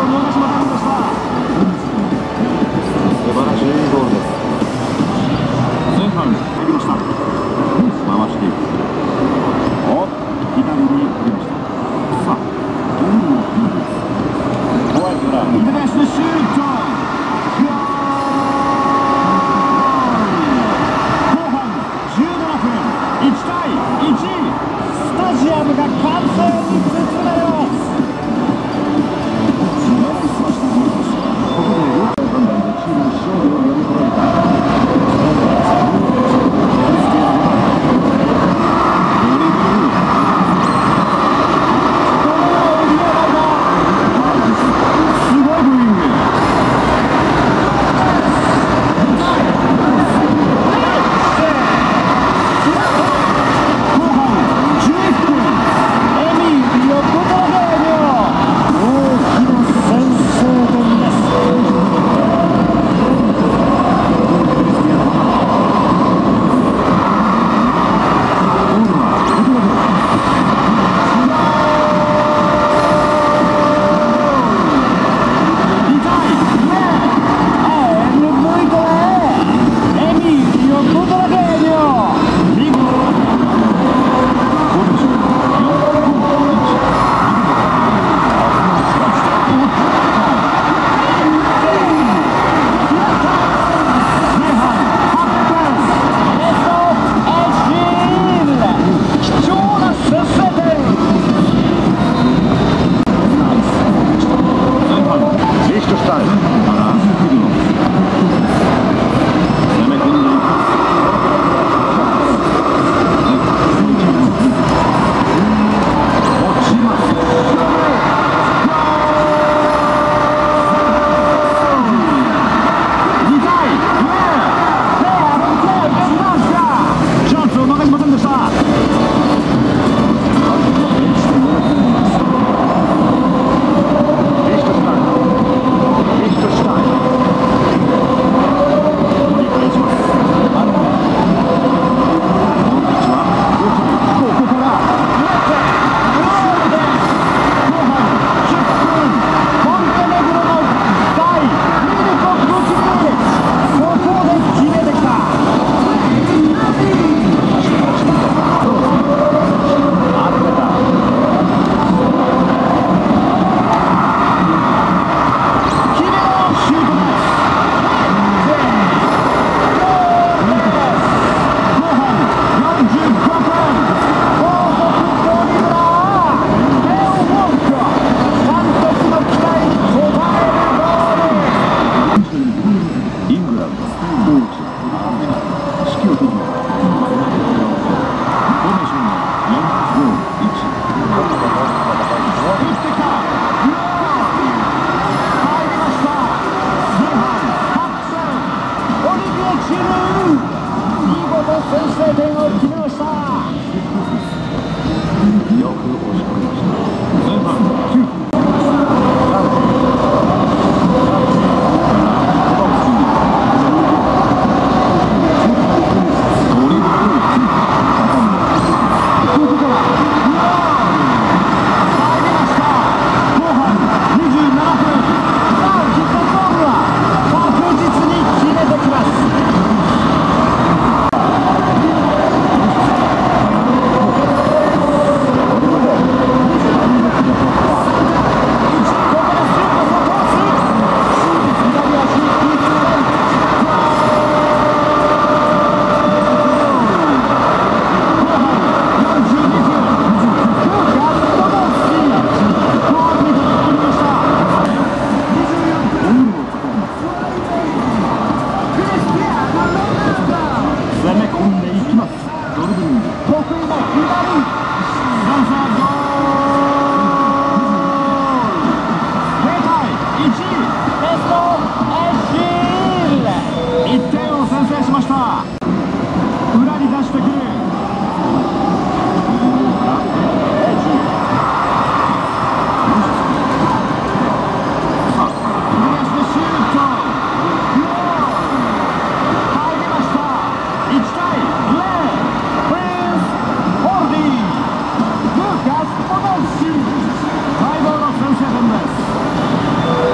こ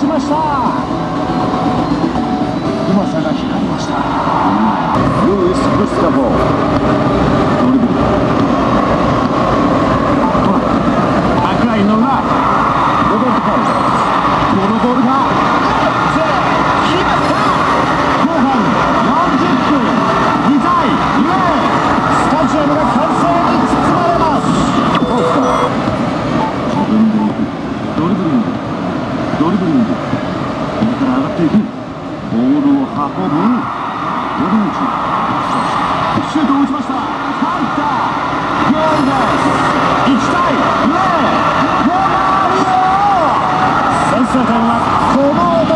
しました。うまさが光りました。ルイス・グスタボ、ドリブル、バックラインの裏、ロベルト・カルロス、このボールが決まった。後半40分、2対0、スタジアムが歓声に包まれます。自分で行く、ドリブリング、ドリブリング、右から上がっていく、ボールを運ぶ、ボディ打ち、シュートを打ちました。入った。ゴールです。1対0、ロマリオ。先制点はこの男。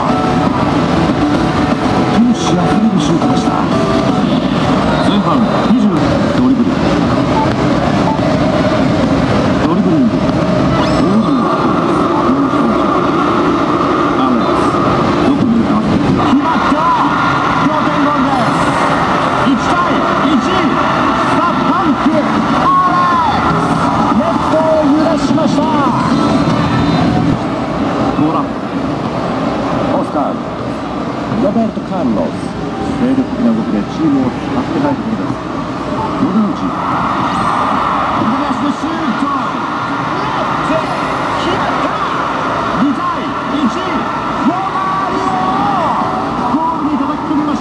闘志あふれるシュートでした。前半20、ドリブル、ドリブリング、ボールをロベルト・カルロス、精力的な動きでチームを助けたいところです。モドリッチ、左足のシュート、決まった。2対1、ロマリオ、ゴールに叩き込みました。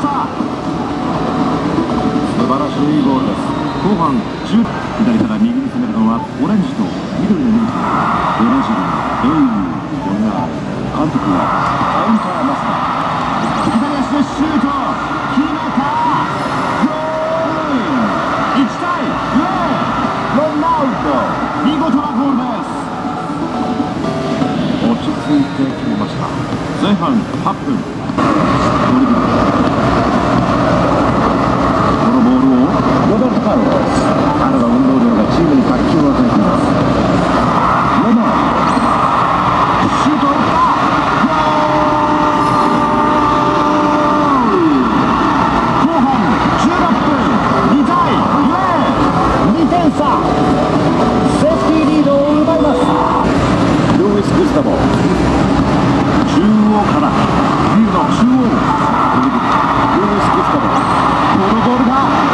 素晴らしいゴールです。後半10、左から右に攻めるのはオレンジと緑のユニフォーム、ブラジル、英雄、監督はカウンターマスター。左足でシュート、決めた。ゴール、1対0、ロナウド、見事なゴールです。落ち着いて決めました。前半8分、ドリブル、このボールをロベルト・カルロス、彼の運動量がチームに活気を与えています。ロナウド、シュートを打った。セーフティーリードを奪います。ルイス・グスタボ、中央からビルの中央、ルイス・グスタボ、このボールが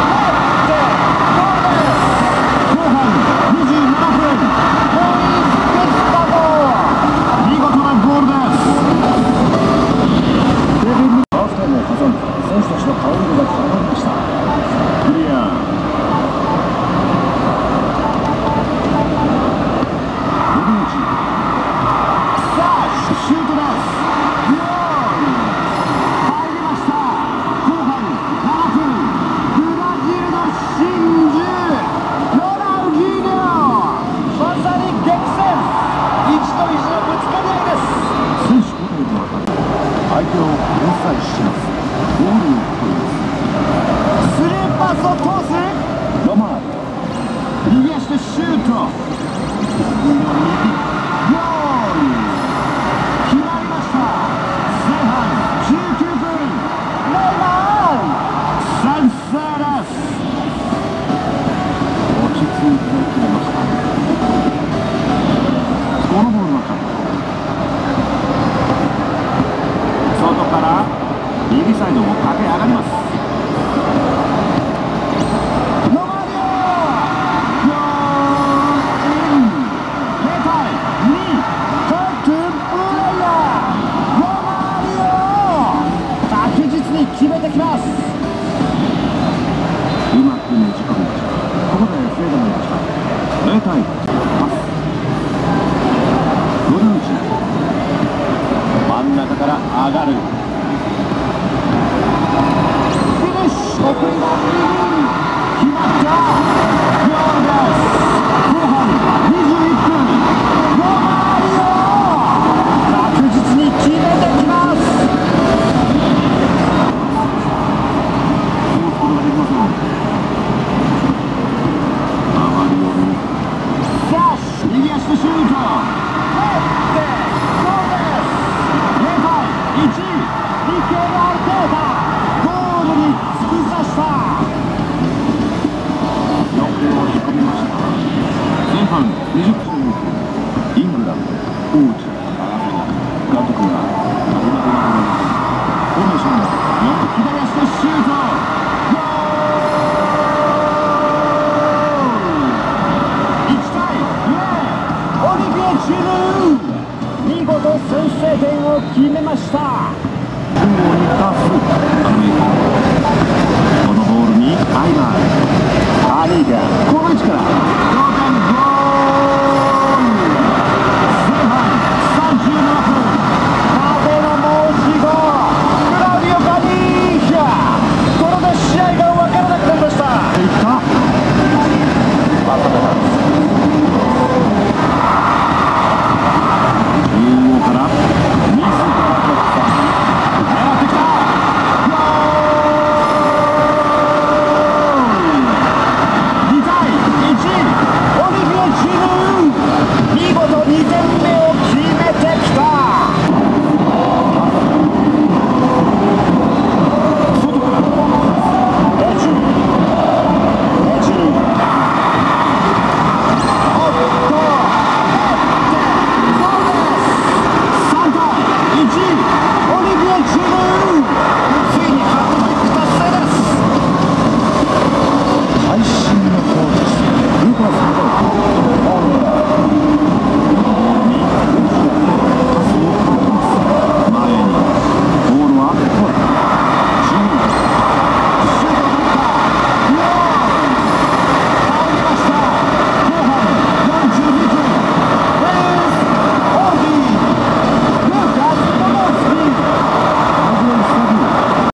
後半27分、ルイス・グスタボ、見事なゴールです。デビンにハーフタイムを挟んで選手たちの顔色が変わりました。クリア、シュートです。ゴール、入りました。後半7分、ブラジルの真珠、ロナウジーニョ、まさに激戦、意地と意地のぶつかり合いです。選手交代と分かり、相手を粉砕します。ゴールを取ります。スルーパスを通すロマーリ、右足でシュート、このボールはカット、外から右サイドも駆け上がります。ロマリオ、ゴールイン、0対2、カットプレイヤー、ロマリオ、確実に決めてきます。うまくねじ込みました。ここでフェードになりました。0対パス、ゴルーチ、真ん中から上がる、フィニッシュ、得意の右、決まった。ゴールです。後半21分、ロマリオ、確実に決めてきます。通すことができません。右足のシュート、ゴールです。0対1、ミケル・アルテータ、ゴールに突き刺した。6点を押し込みました。前半20分、イングランド、コーチ、監督が点を決めました。中央にダフアメリカ、このボールにアイバー、アリーがこの位置から同点